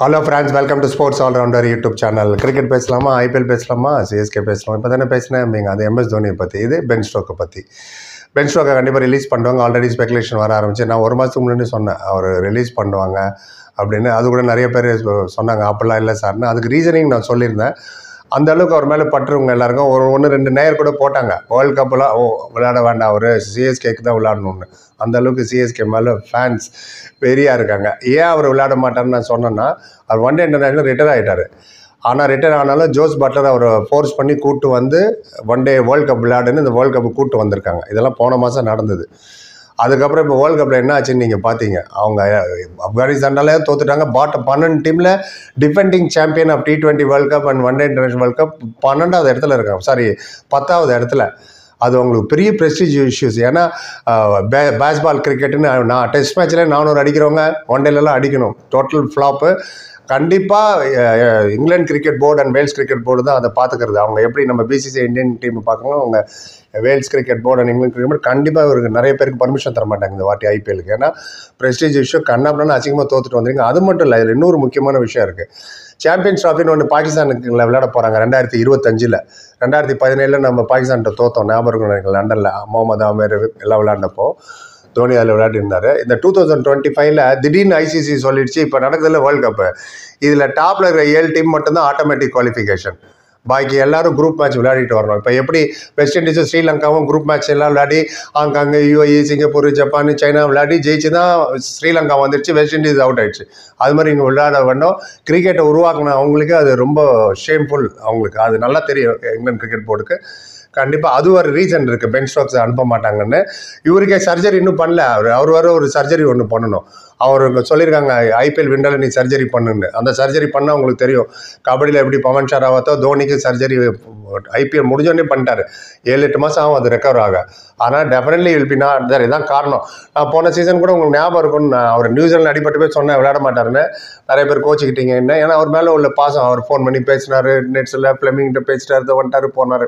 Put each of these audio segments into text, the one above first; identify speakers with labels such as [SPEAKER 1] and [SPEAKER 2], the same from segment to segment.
[SPEAKER 1] Hello friends, welcome to sports allrounder YouTube channel. Cricket பேசலாமா, IPL பேசலாமா, CSK பேசலாமா? இப்போ தானே பேசினேன் அது எம்எஸ் தோனியை பற்றி. இது பென் ஸ்டோக்கை பற்றி. பென் ஸ்டோக்கை கண்டிப்பாக ரிலீஸ் பண்ணுவாங்க. ஆல்ரெடி ஸ்பெகுலேஷன் வர ஆரம்பிச்சு. நான் ஒரு மாதத்துக்கு முன்னாடி சொன்னேன் அவர் ரிலீஸ் பண்ணுவாங்க அப்படின்னு. அது கூட நிறைய பேர் சொன்னாங்க அப்படிலாம் இல்லை சார்னு. அதுக்கு ரீசனிங் நான் சொல்லியிருந்தேன். அந்த அளவுக்கு அவர் மேலே பற்றுவங்க எல்லாருக்கும் ஒன்று ரெண்டு நேயர் கூட போட்டாங்க, வேர்ல்டு கப்பெலாம் விளையாட வேண்டாம், அவர் சிஎஸ்கேக்கு தான் விளையாடணுன்னு. அந்த அளவுக்கு சிஎஸ்கே மேலே ஃபேன்ஸ் பெரியாக இருக்காங்க. ஏன் அவர் விளையாட மாட்டார்னு நான் சொன்னேன்னா, அவர் ஒன் டே இன்டர்நேஷனல் ரிட்டையர் ஆகிட்டார். ஆனால் ரிட்டையர் ஆனாலும் ஜோஸ் பட்லர் அவரை ஃபோர்ஸ் பண்ணி கூப்பிட்டு வந்து ஒன் டே வேர்ல்டு கப் விளையாடுன்னு இந்த வேர்ல்டு கப்பு கூப்பிட்டு வந்திருக்காங்க. இதெல்லாம் போன மாதம் நடந்தது. அதுக்கப்புறம் இப்போ வேர்ல்டு கப்பில் என்ன ஆச்சுன்னு நீங்கள் பார்த்தீங்க. அவங்க ஆப்கானிஸ்தானாலே தோத்துட்டாங்க. 12 டீமில் defending champion of T20 world cup and one day international world cup 12வது இடத்துல இருக்காங்க. 10வது இடத்துல. அது அவங்களுக்கு பெரிய ப்ரெஸ்டீஜ் இஷ்யூஸ். ஏன்னா பேஸ்பால் கிரிக்கெட்டுன்னு நான் டெஸ்ட் மேட்ச்சில் 400 அடிக்கிறவங்க ஒன் டேலலாம் அடிக்கணும். Total flop. கண்டிப்பாக England cricket board and Wales cricket board தான் அதை பார்த்துக்கிறது. அவங்க எப்படி நம்ம பிசிசி இந்தியன் டீம் பார்க்கணும், அவங்க Wales cricket board and England cricket board கண்டிப்பாக இவருக்கு நிறைய பேருக்கு பர்மிஷன் தர மாட்டாங்க இந்த வாட்டி ஐபிஎலுக்கு. ஏன்னா ப்ரெஸ்டீஜ் இஷ்யூ கண்ணாப்டான்னு அசிங்கமாக தோத்துட்டு வந்துருங்க. அது மட்டும் இல்லை, இதில் இன்னொரு முக்கியமான விஷயம் இருக்குது. சாம்பியன்ஸ் ட்ராஃபின்னு ஒன்று பாகிஸ்தானுக்கு விளையாட போகிறாங்க 2025. 2017 நம்ம பாகிஸ்தான்கிட்ட தோற்றோம், ஞாபகம் நினைக்கிறேன். லண்டனில் முகமது ஆமேர் எல்லாம் விளையாண்டப்போ தோனி அதில் விளையாடிருந்தார். இந்த 2025 திடீர்னு ஐசிசி சொல்லிடுச்சு, இப்போ நடக்குதுல வேர்ல்டு கப்பு, இதில் டாப்பில் இருக்கிற 7 டீம் மட்டும்தான் ஆட்டோமேட்டிக் குவாலிஃபிகேஷன். பாக்கி எல்லாரும் குரூப் மேட்ச் விளையாடிட்டு வரணும். இப்போ எப்படி வெஸ்ட் இண்டீஸும் ஸ்ரீலங்காவும் குரூப் மேட்ச் எல்லாம் விளையாடி Hong Kong, UAE, Singapore, Japan, China விளையாடி ஜெயிச்சு தான் ஸ்ரீலங்கா வந்துடுச்சு, வெஸ்ட் இண்டீஸ் அவுட் ஆயிடுச்சு. அது மாதிரி இங்கே விளையாட வேண்டும். கிரிக்கெட்டை உருவாக்கின அவங்களுக்கு அது ரொம்ப ஷேம்ஃபுல். அவங்களுக்கு அது நல்லா தெரியும் இங்கிலாந்து கிரிக்கெட் போர்டுக்கு. கண்டிப்பாக அது ஒரு ரீசன் இருக்குது பென் ஸ்டோக்ஸ் அனுப்ப மாட்டாங்கன்னு. இவருக்கே சர்ஜரி இன்னும் பண்ணல. அவர் வர ஒரு சர்ஜரி ஒன்று பண்ணணும். அவர் சொல்லியிருக்காங்க ஐபிஎல் விண்டரில் நீ சர்ஜரி பண்ணுன்னு. அந்த சர்ஜரி பண்ணால் உங்களுக்கு தெரியும். கபடியில் எப்படி பவன் ஷராவத்தோ தோனிக்கு சர்ஜரி ஐபிஎல் முடிஞ்சோடனே பண்ணிட்டாரு. 7-8 மாதம் ஆகும் அது ரெக்கவர் ஆக. ஆனால் definitely will be not there. இதுதான் காரணம். நான் போன சீசன் கூட உங்களுக்கு ஞாபகம் இருக்கும்னு நான் அவர் நியூசிலாந்து அடிபட்டு போய் சொன்னேன் விளையாட மாட்டாருன்னு. நிறைய பேர் கோச்சிக்கிட்டீங்க என்ன, ஏன்னா அவர் மேலே உள்ள பாசம். அவர் ஃபோன் பண்ணி பேசினார், நெட்ஸில் ஃப்ளெமிங்கிட்ட பேசிட்டாரு, வந்துட்டார் போனார்.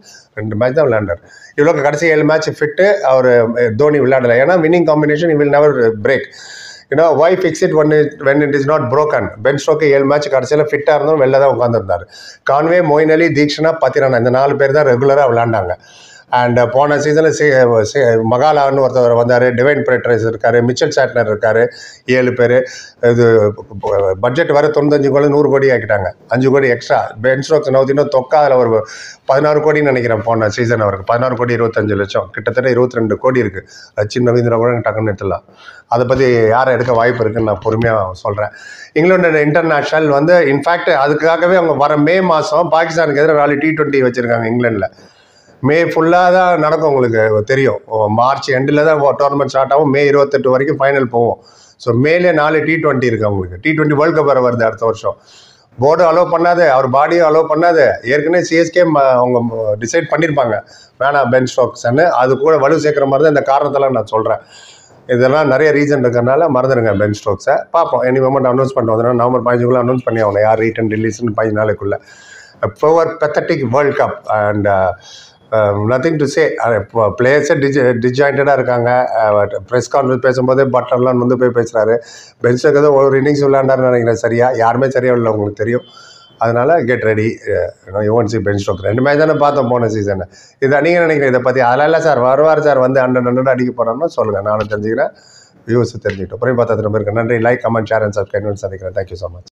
[SPEAKER 1] 2 மேட்ச் தான் விளையாண்டார். இவ்வளோ கடைசி 7 மேட்ச் ஃபிட்டு அவர் தோனி விளையாடலை. ஏன்னா winning combination will never break. why fix it when it is not broken? Ben Stokes 7 match கடைசியில் ஃபிட்டாக இருந்தும் வெளில தான் உட்காந்துருந்தார். Conway, Moeen Ali, Theekshana, Pathirana இந்த 4 பேர் தான் ரெகுலராக விளையாண்டாங்க. அண்ட் போன சீசனில் மகாலான்னு ஒருத்தர் வந்தார், டிவைன் பிரெட்ரைஸ் இருக்கார், மிச்சல் சாட்னர் இருக்கார், 7 பேர். இது பட்ஜெட் வர 95 கோடி 100 கோடி ஆக்கிட்டாங்க, 5 கோடி எக்ஸ்ட்ரா. பென் ஸ்டோக்ஸ் நவுத்தினோ தொக்கா அதில் ஒரு 16 கோடின்னு நினைக்கிறேன் போன சீசன். அவருக்கு 16 கோடி 25 லட்சம், கிட்டத்தட்ட 22 கோடி இருக்குது. சச்சின் ரவீந்திரா கூட டக்குன்னு எடுத்துடலாம். அதை பற்றி யாரை எடுக்க வாய்ப்பு இருக்குன்னு நான் பொறுமையாக சொல்கிறேன். இங்கிலாந்து இன்டர்நேஷ்னல் இன்ஃபேக்ட் அதுக்காகவே அவங்க வர மே மாதம் பாகிஸ்தானுக்கு எதிராக நாலு T20 வச்சுருக்காங்க இங்கிலாண்டில். மே ஃபுல்லாக தான் நடக்கும், உங்களுக்கு தெரியும். மார்ச் எண்டில் தான் டோர்னமெண்ட் ஸ்டார்ட் ஆகும். மே 28 வரைக்கும் ஃபைனல் போவோம். ஸோ மேலே 4 T20 இருக்குது அவங்களுக்கு. T20 வேர்ல்டு கப் வருது அடுத்த வருஷம். போர்டு அலோவ் பண்ணாது, அவர் பாடியும் அலோவ் பண்ணாது. ஏற்கனவே சிஎஸ்கே அவங்க டிசைட் பண்ணியிருப்பாங்க வேணாம் பென் ஸ்டோக்ஸ்ன்னு. அது கூட வலு சேர்க்குற மாதிரி தான் இந்த காரணத்தெல்லாம் நான் சொல்கிறேன். இதெல்லாம் நிறைய ரீசன் இருக்கிறனால மறந்துடுங்க பென் ஸ்டோக்ஸை. பார்ப்போம், எனி மொமெண்ட் அனௌன்ஸ் பண்ணிட்டு வந்தோம்னா நவம்பர் 15 அனௌன்ஸ் பண்ணி ஆகணும் யார் ரீட்டன் ரிலீஸ்ன்னு 15 நாளைக்குள்ளே. Poor pathetic world cup and nothing to say. பிளேயர்ஸே டிஜாயின்டாக இருக்காங்க. ப்ரெஸ் கான்ஃபரன்ஸ் பேசும்போது பட்லர்லாம் வந்து போய் பேசுகிறாரு. பென் ஸ்டோக்ஸ் ஏதோ ஒரு இன்னிங்ஸ் விளையாண்டாருன்னு நினைக்கிறேன். யாருமே சரியாக இல்லை, உங்களுக்கு தெரியும். அதனால் கெட் ரெடி, யுவன்சி பென் ஸ்டோக்ஸ். 2 மேட்ச் தானே பார்த்தோம் போன சீசனை. இதை நீங்கள் நினைக்கிறேன் இதை பற்றி? அதெல்லாம் இல்லை சார், வருவார் சார், வந்து 100 அடிக்க போகிறோம்னா சொல்லுங்கள், நானும் தெரிஞ்சுக்கிறேன், வியூஸ் தெரிஞ்சுக்கிட்டோம். அப்புறம் 10 பேருக்கு நன்றி. Like, comment, share and subscribe சந்திக்கிறேன். Thank you so much.